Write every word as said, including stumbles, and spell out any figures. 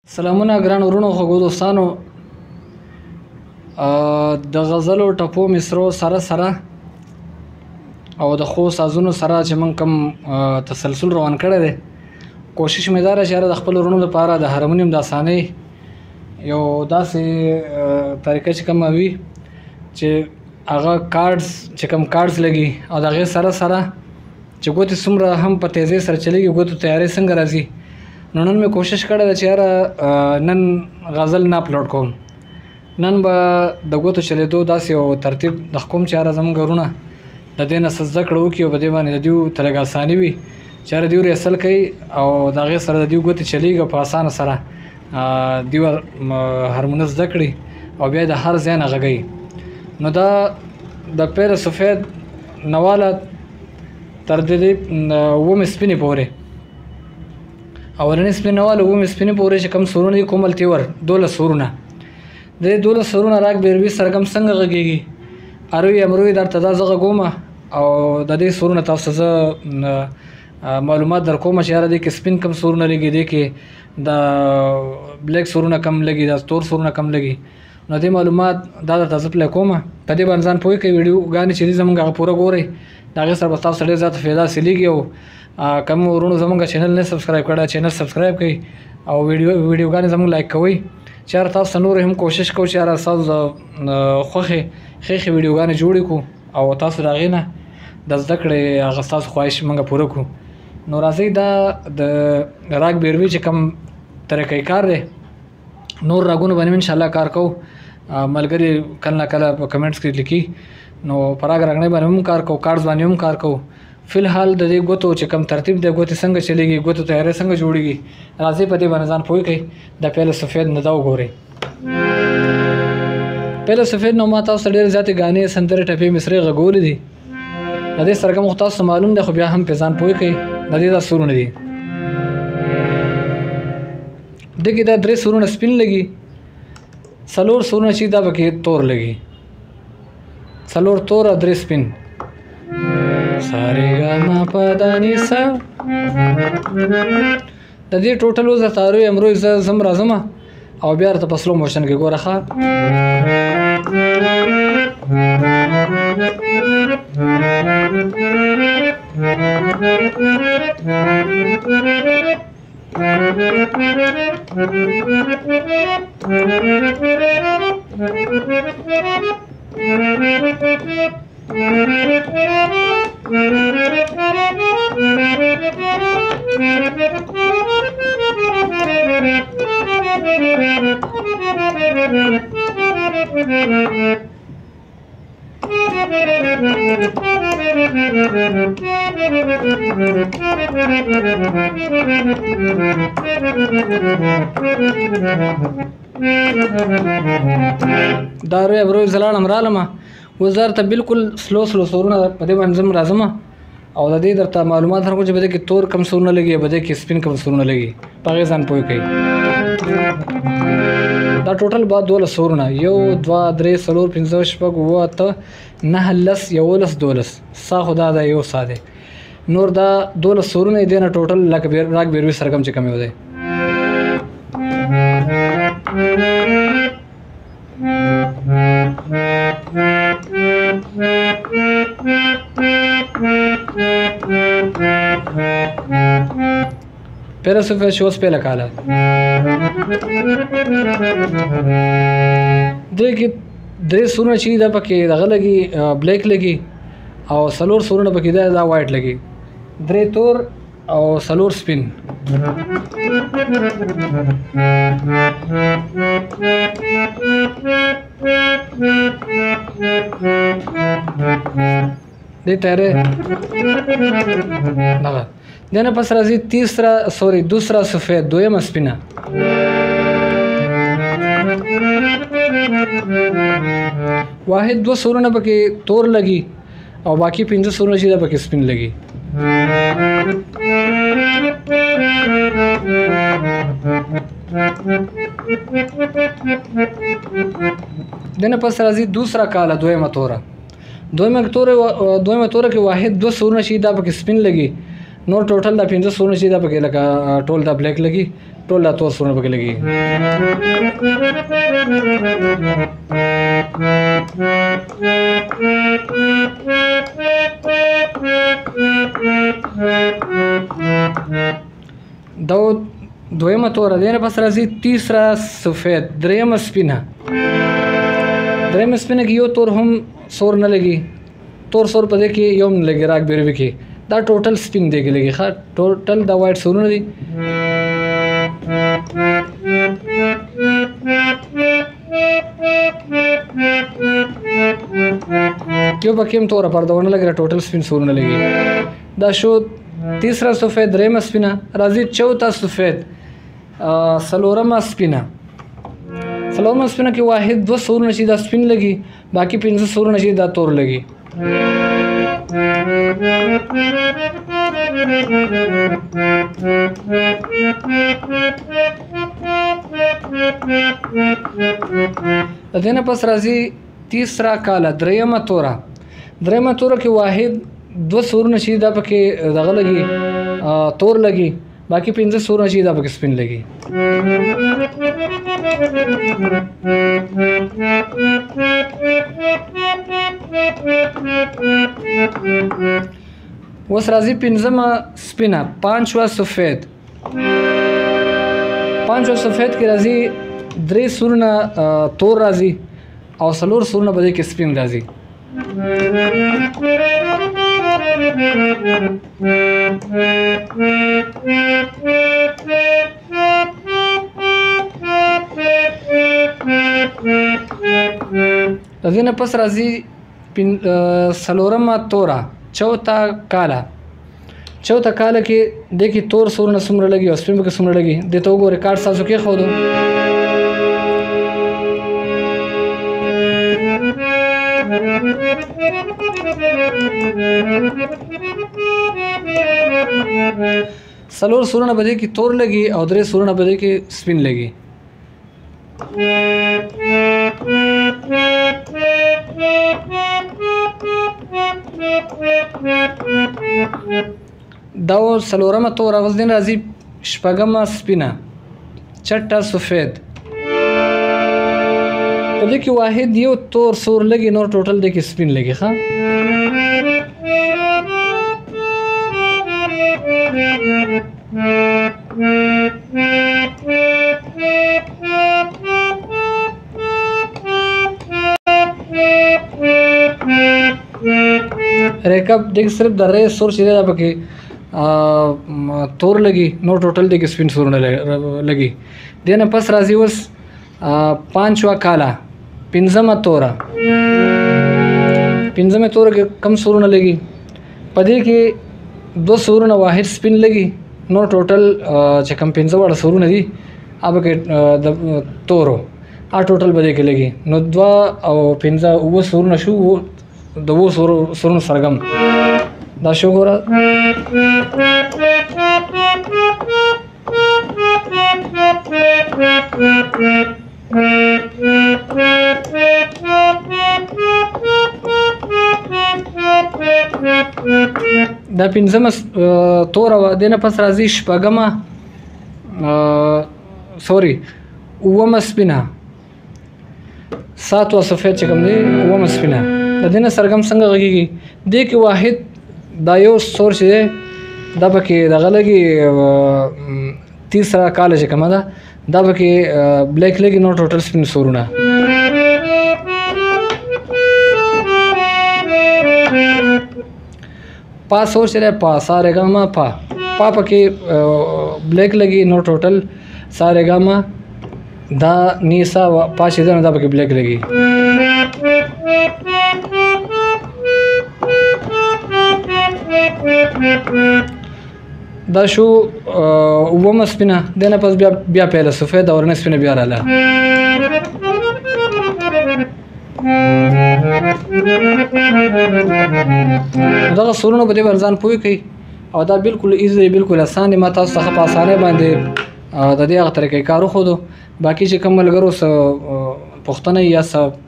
سلامونه ګران ورونو خوږو دوستانو، د غزلو ټپو مصرو سره سره او د خو سازونو سره چې موږ کوم تسلسل روان کړی دی، کوشش مې دا دی چې د خپلو ورونو لپاره د هارمونیم د اسانۍ یو داسې طریقه چې کومه وي چې هغه کارډز چې کوم کارډز لګي او د هغې سره سره چې ګوتې څومره هم په تیزۍ سره چلیږي، ګوتو تیارې څنګه راځي. نو نن مې کوشش کړی ده چې یاره نن غزل نه اپلوډ کوم، نن به د ګوتو چلېدو داسې یو ترتیب د کوم چې یاره زموږ ورونه د دې نه څه زده کړه وکړي او په دې باندې د دوی ته لږ اساني وي چې یاره دوی ریسل کوي او د هغې سره د دوی ګوتې چلیږي په اسانه سره دوی هارمونس زده کړي او بیا د هر ځای نه غږوي. نو دا د پیر سفید نواله تر دې اوومې سپینې پورې اولنې سپینې نواله اوومې سپینې پورې چې کوم سورونه دي کومل تیور دولس سورونه د دې دولس سورونه راګ بیروي سرګم څنګه غږېږي، اروي امروي درته دا زه غږومه او د دې سورونه تاسو زه معلومات در کومه چې یاره دې کې سپین کم سورونه لګي، دې کې د بلیک سورونه کم لګي، د تور سورونه کم لګي. نو دې معلومات دا درته زه پلی کومه، په دې باندې ځان پوه کوئ. ویډیوګانې چې دي زموږ هغه پوره ګورئ، د هغې سره به تاسو ډېر زیاته فایده حاصلېږي. او کوم ورونو زموږ چینل نه سبسکرایب کړی چینل سبسکرایب کړئ او ویډیو ویډیوګانې زموږ لایک کوئ چې یاره تاسو ته نور هم کوشش کوو چې یاره ستاسو د خوښې ښې ویډیوګانې جوړې کړو او تاسو د هغې نه د زده کړې هغه ستاسو خواهش موږ پوره کړو. نو راځئ دا د راګ بیروي چې کوم طریقې کار دی، نور راګونو باندې انشاءالله کار کوو. ملګري کله نه کله په کمنټس کې لیکي، نو په راګ راګنۍ باندې هم کار کوو، کارډز باندې هم کار کوو. فی الحال د دې ګوتو چې کوم ترتیب دی، ګوتې څنګه چلیږي، ګوتو تیارې څنګه جوړېږي، راځئ په دې باندې ځان پوه کړئ. د پیل سفید نه دا وګورئ. پیل سفید نو ما تاسو ته ډېرې زیاتې ګانې سندرې ټپې مصرې غږولې دي، د دې سرګم خو تاسو ته معلوم دی، خو بیا هم پرې ځان پوه کړئ. د دې دا سورونه دي، دې کې دا درې سورونه سپین لګي، څلور سورونه چې دا پکې تور لګي، څلور تور او درې سپین. سارے گا ما پا دا نی سا د دې ټوټل اوس درته اروي امروي زه زم راځم او بیا درته په سلو موشن کې ګوره ښه. دا روی ابروی زلاړم رالمه اوس درته بالکل سلو سلو سورونه په دې باندې زم راځم او د دې درته معلومات درکوم چې په دې کې تور کم سورونه لګي، په دې کې سپین کم سورونه لګي، په هغې ځان پوه کوئ. دا ټوټل به دولس سورونه، یو دوه درې څلور پنځه شپږ اووه اته نهه لس یولس دولس، سا خو دا ده یو سا دی، نور دا دولس سورونه یې دې نه ټوټل لکه راګ بیروي سرګم چې کوم یو دی. پیر سفید شو سپیله کاله دې کې درې سورونه چې دا پکې دغه لګي بلیک لګي او څلور سورونه پکې دا دا وایټ لګي، درې تور او څلور سپین. دې تیارې دغه دې نه پس راځي تیسرا سوري دوسرا سفید دویمه سپینه. واحد دو سورونه پکې تور لګي او باقي پنځه سورونه چې دا پکې سپین لګي. دنه پس راځي دوسرا کاله دویمه توره، دویمه توره دویمه توره کې واحد دو سورونه چې دا پکې سپین لګي، نور ټوټل دا پنځه سورونه چې دا پکې لکه ټول دا بلیک لګي، ټول دا تور سورونه پکې لګي. دا دویمه توره دی نه پس راځي تیسرا سفید درېیمه سپینه. درېیمه سپینه کې یو تور هم سور نه لګي، تور سور په دې کې یو هم نه لګي راک بیروي کې. دا ټوټل سپین دی کې لګي. ښه ټوټل دا وایټ سورونه دي. یو پکې هم توره پرده ونه لګي، ټوټل سپین سورونه لګي. دا شو تیسرا سفید درېیمه سپینه. راځي چوتھا سفید څلورمه سپینه. څلورمه سپینه کې واحد دوه سورونه چې دا سپین لګي، باقي پنځه سورونه چې دا تور لګي. د دې نه پس راځي تیسرا کاله درېیمه توره. درېیمه توره کې واحد دوه سورونه چې دا پکې دغه لګي تور لګي، باقي پنځه سورونه چې دا پکې سپین لګي. اوس راځي پنځمه سپینه پانچوا سفید. پانچوا سفید کې راځي درې سورونه تور راځي او څلور سورونه په دې کې سپین راځي. د دې نه پس راځي څلورمه توره چوتھا کاله. چوتھا کاله کې د کې تور سورونه څومره لګي او سپین پکې څومره لګي دې ته وګورئ. کارت تاسو کېښودو. څلور سورونه په دې کې تور لګي او درې سورونه په دې کې سپین لګي. دا څلورمه توره. اوس دین راځي شپږمه سپینه چټه سفید. په دې کې واحد یو تور سور لګي، نور ټوټل دې کې سپین لګي. ښه ریکاپ دیکھ صرف د ری سور چې دا پکې تور لګي، نور ټوټل دې کې سپین سورونه لګي. دې نه پس راځي اوس پانچوا کاله پنځمه توره. پنځمه توره کې کم سورونه لګي، په دې کې دوه سورونه واحد سپین لګي، نور ټوټل چې کم پنځه واړه سورونه دي هغه کې د تورو ا ټوټل به دې کې لګي. نو دوه او پنځه اووه سورونه شو، د اووه سورونو سرګم دا شو. ګوره دا پنځمه توره وه. دې نه پس راځي شپږمه سوري اوومه سپینه ساتوا سفید چې کوم دی اوومه سپینه. د دې نه سرګم څنګه غږېږي؟ دې کې واحد دا یو سور چې دی دا پکې دغه لګي تیسرا کاله چې کومه ده دا پکې بلیک لګي، نو ټوټل سپین سورونه. پا سور چې دی پا سا ری گا ما پا پا پکې بلیک لګي، نو ټوټل سا ری گا ما دا نی سا پا چې دی نو دا پکې بلیک لګي. دا شو اوومه سپینه. دې نه پس بیا بیا پیله سفید او ورنه سپینه بیا راله. دغه سورونه په دې ورځان پوي کوي او دا بالکل ایزي بالکل آسان دي. ما تاسو څخه په اسانه باندې د دې هغه طریقې کار وښودو. باقي چې کوم ملګرو څه پوښتنه یا څه